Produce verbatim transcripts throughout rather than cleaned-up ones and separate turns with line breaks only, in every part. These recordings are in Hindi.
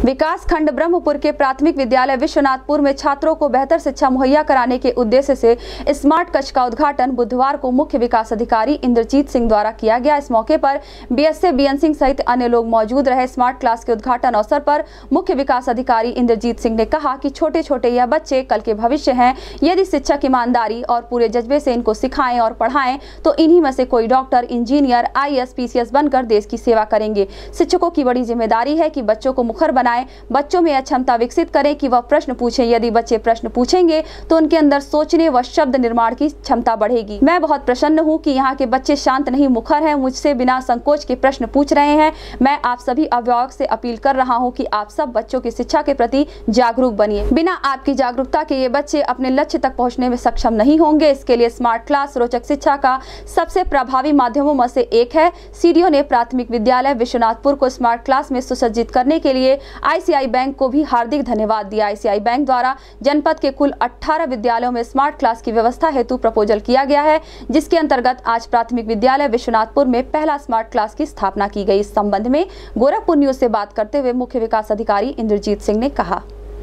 विकास खंड ब्रह्मपुर के प्राथमिक विद्यालय विश्वनाथपुर में छात्रों को बेहतर शिक्षा मुहैया कराने के उद्देश्य से स्मार्ट कक्ष का उद्घाटन बुधवार को मुख्य विकास अधिकारी इंद्रजीत सिंह द्वारा किया गया। इस मौके पर बीएसए बीएन सिंह सहित अन्य लोग मौजूद रहे। स्मार्ट क्लास के उद्घाटन अवसर पर मुख्य विकास अधिकारी इंद्रजीत सिंह ने कहा कि छोटे छोटे यह बच्चे कल के भविष्य हैं। यदि शिक्षक ईमानदारी और पूरे जज्बे से इनको सिखाएं और पढ़ाएं तो इन्हीं में से कोई doctor, engineer, I A S, P C S बनकर देश की सेवा करेंगे। शिक्षकों की बड़ी जिम्मेदारी है कि बच्चों को मुखर बनाएं, बच्चों में यह क्षमता विकसित करें कि वह प्रश्न पूछें। यदि बच्चे प्रश्न पूछेंगे तो उनके अंदर सोचने व शब्द निर्माण की क्षमता बढ़ेगी। मैं बहुत प्रसन्न हूं कि यहाँ के बच्चे शांत नहीं, मुखर हैं, मुझसे बिना संकोच के प्रश्न पूछ रहे हैं। मैं आप सभी अभिभावक से अपील कर रहा हूं कि आप सब बच्चों की शिक्षा के प्रति जागरूक बनिए। बिना आपकी जागरूकता के ये बच्चे अपने लक्ष्य तक पहुँचने में सक्षम नहीं होंगे। इसके लिए स्मार्ट क्लास रोचक शिक्षा का सबसे प्रभावी माध्यमों में से एक है। सीडीओ ने प्राथमिक विद्यालय विश्वनाथपुर को स्मार्ट क्लास में सुसज्जित करने के लिए आईसीआई बैंक को भी हार्दिक धन्यवाद दिया। आईसीआई बैंक द्वारा जनपद के कुल अठारह विद्यालयों में स्मार्ट क्लास की व्यवस्था हेतु प्रपोजल किया गया है, जिसके अंतर्गत आज प्राथमिक विद्यालय विश्वनाथपुर में पहला स्मार्ट क्लास की स्थापना की गई। इस संबंध में गोरखपुर न्यूज से बात करते हुए मुख्य विकास अधिकारी इंद्रजीत सिंह ने कहा,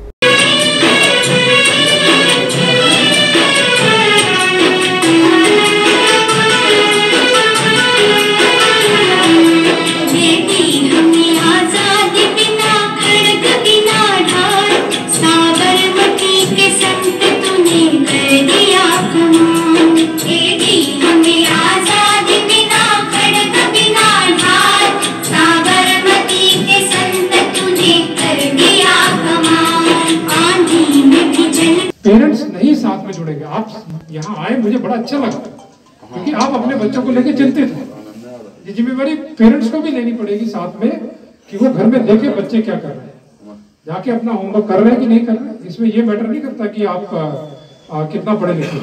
पेरेंट्स नहीं साथ में जुड़ेंगे। आप यहाँ आए, मुझे बड़ा अच्छा लगा क्योंकि आप अपने बच्चों को लेकर चिंतित हैं। ये जिम्मेवारी पेरेंट्स को भी लेनी पड़ेगी साथ में कि वो घर में देखे बच्चे क्या कर रहे हैं, जाके अपना होमवर्क कर रहे हैं कि नहीं कर रहे हैं। इसमें ये मैटर नहीं करता कि आप आ, आ, कितना पढ़े लिखे।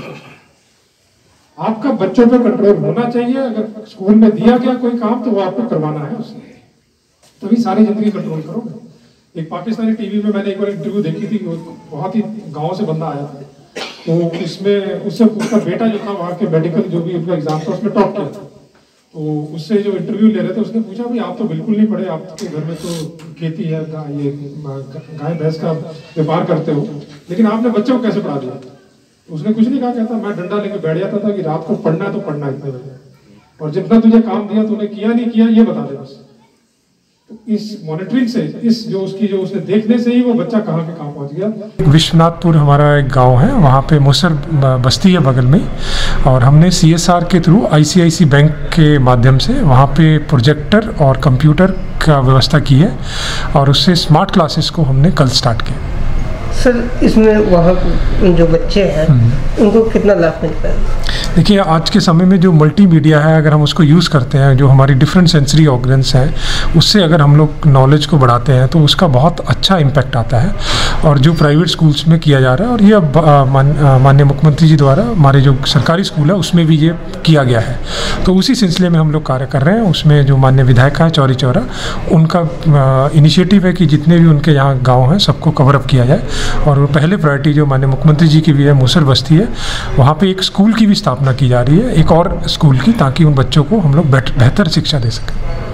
आपका बच्चों पे कंट्रोल होना चाहिए। अगर स्कूल में दिया गया कोई काम तो वो आपको करवाना है उसने, तभी सारी जिंदगी कंट्रोल करोगे। एक पाकिस्तानी टीवी में मैंने एक बार इंटरव्यू देखी थी, बहुत ही गांव से बंदा आया था, तो इसमें उससे उसका बेटा जो था वहाँ के मेडिकल जो भी उनका एग्जाम था उसमें टॉप किया था। तो उससे जो इंटरव्यू ले रहे थे उसने पूछा, भाई आप तो बिल्कुल नहीं पढ़े, आपके घर में तो खेती है, ये गाय भैंस का व्यापार करते हो, लेकिन आपने बच्चों को कैसे पढ़ा दिया? उसने कुछ नहीं कहा, कहता मैं डंडा लेके बैठ जाता था कि रात को पढ़ना है तो पढ़ना इतने बजे, और जितना तुझे काम दिया तूने किया नहीं किया ये बता दे बस। इस मॉनिटरिंग से, इस जो उसकी जो उसने देखने से ही वो बच्चा कहाँ पे कहाँ पहुँच गया।
विश्वनाथपुर हमारा एक गांव है, वहाँ पे मुसर बस्ती है बगल में, और हमने सीएसआर के थ्रू आईसीआईसी बैंक के माध्यम से वहाँ पे प्रोजेक्टर और कंप्यूटर का व्यवस्था की है, और उससे स्मार्ट क्लासेस को हमने कल स्टार्ट किया।
सर, इसमें वहाँ जो बच्चे हैं उनको कितना लाभ मिलता है?
देखिए, आज के समय में जो मल्टीमीडिया है, अगर हम उसको यूज़ करते हैं, जो हमारी डिफरेंट सेंसरी ऑर्गन्स हैं, उससे अगर हम लोग नॉलेज को बढ़ाते हैं तो उसका बहुत अच्छा इम्पैक्ट आता है। और जो प्राइवेट स्कूल्स में किया जा रहा है, और ये अब माननीय मुख्यमंत्री जी द्वारा हमारे जो सरकारी स्कूल है उसमें भी ये किया गया है, तो उसी सिलसिले में हम लोग कार्य कर रहे हैं। उसमें जो माननीय विधायक है चौरी चौरा, उनका इनिशिएटिव है कि जितने भी उनके यहाँ गाँव हैं सबको कवरअप किया जाए। और पहले प्रायोरिटी जो माननीय मुख्यमंत्री जी की भी है, मुसर बस्ती है, वहाँ पे एक स्कूल की भी स्थापना की जा रही है, एक और स्कूल की, ताकि उन बच्चों को हम लोग बेहतर शिक्षा दे सकें।